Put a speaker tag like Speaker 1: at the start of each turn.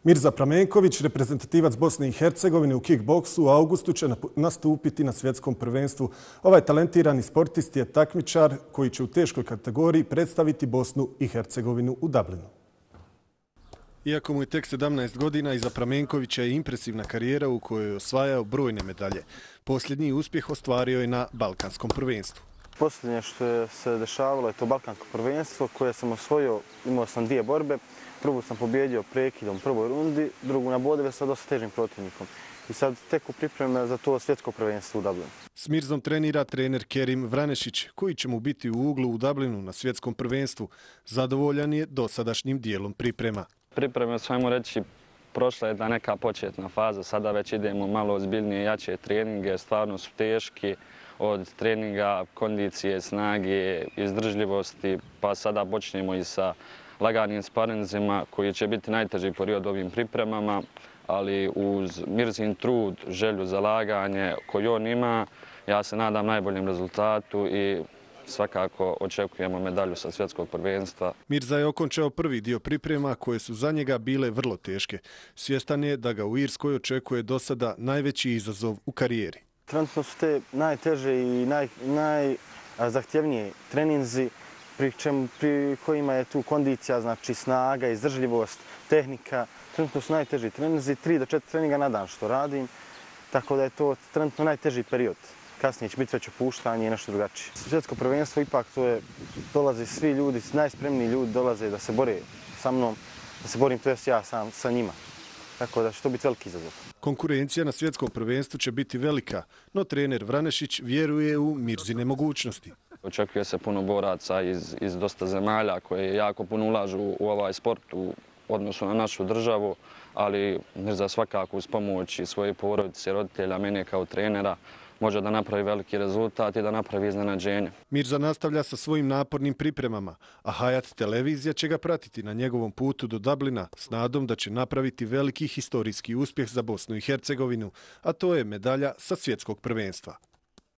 Speaker 1: Mirza Pramenković, reprezentativac Bosne i Hercegovine u kickboksu, u augustu će nastupiti na svjetskom prvenstvu. Ovaj talentirani sportist je takmičar koji će u teškoj kategoriji predstaviti Bosnu i Hercegovinu u Dublinu. Iako mu je tek 17 godina, iza Pramenkovića je impresivna karijera u kojoj je osvajao brojne medalje. Posljednji uspjeh ostvario je na Balkanskom prvenstvu.
Speaker 2: Posljednje što se dešavalo je to Balkansko prvenstvo koje sam osvojio, imao sam 2 borbe. Prvu sam pobjedio prekidom u prvoj rundi, drugu na bodove sa dosta težim protivnikom. I sad tek u pripreme za to svjetsko prvenstvo u Dublinu.
Speaker 1: S Mirzom trenira trener Kerim Vranešić, koji će mu biti u uglu u Dublinu na svjetskom prvenstvu. Zadovoljan je dosadašnjim dijelom priprema.
Speaker 3: Pripreme, svojmo reći, prošla je neka početna faza, sada već idemo malo ozbiljnije, jače treninge, stvarno su teški, od treninga, kondicije, snage, izdržljivosti, pa sada počnemo i sa laganim sparinzima koji će biti najteži period ovim pripremama, ali uz Mirzin trud, želju za laganje koju on ima, ja se nadam najboljem rezultatu i svakako očekujemo medalju sa svjetskog prvenstva.
Speaker 1: Mirza je okončao prvi dio priprema koje su za njega bile vrlo teške. Svjestan je da ga u Irskoj očekuje do sada najveći izazov u karijeri.
Speaker 2: Trenutno su te najteže i najzahtjevnije treninzi pri kojima je tu kondicija, znači snaga, izdržljivost, tehnika. Trenutno su najteži treninzi, 3 do 4 treninga na dan što radim, tako da je to trenutno najteži period. Kasnije će biti već opuštanje i nešto drugačije. Svjetsko prvenstvo ipak to je, dolaze svi ljudi, najspremniji ljudi dolaze da se bore sa mnom, da se borim, to jest ja sam sa njima. Tako da će to biti veliki izazov.
Speaker 1: Konkurencija na svjetskom prvenstvu će biti velika, no trener Vranešić vjeruje u Mirzine mogućnosti.
Speaker 3: Očekuje se puno boraca iz dosta zemalja koje jako puno ulažu u ovaj sport u odnosu na našu državu, ali Mirza svakako uz pomoć i svoje porodice, roditelja, mene kao trenera, može da napravi veliki rezultat i da napravi iznenađenje.
Speaker 1: Mirza nastavlja sa svojim napornim pripremama, a Hayat televizija će ga pratiti na njegovom putu do Dublina s nadom da će napraviti veliki historijski uspjeh za Bosnu i Hercegovinu, a to je medalja sa svjetskog prvenstva.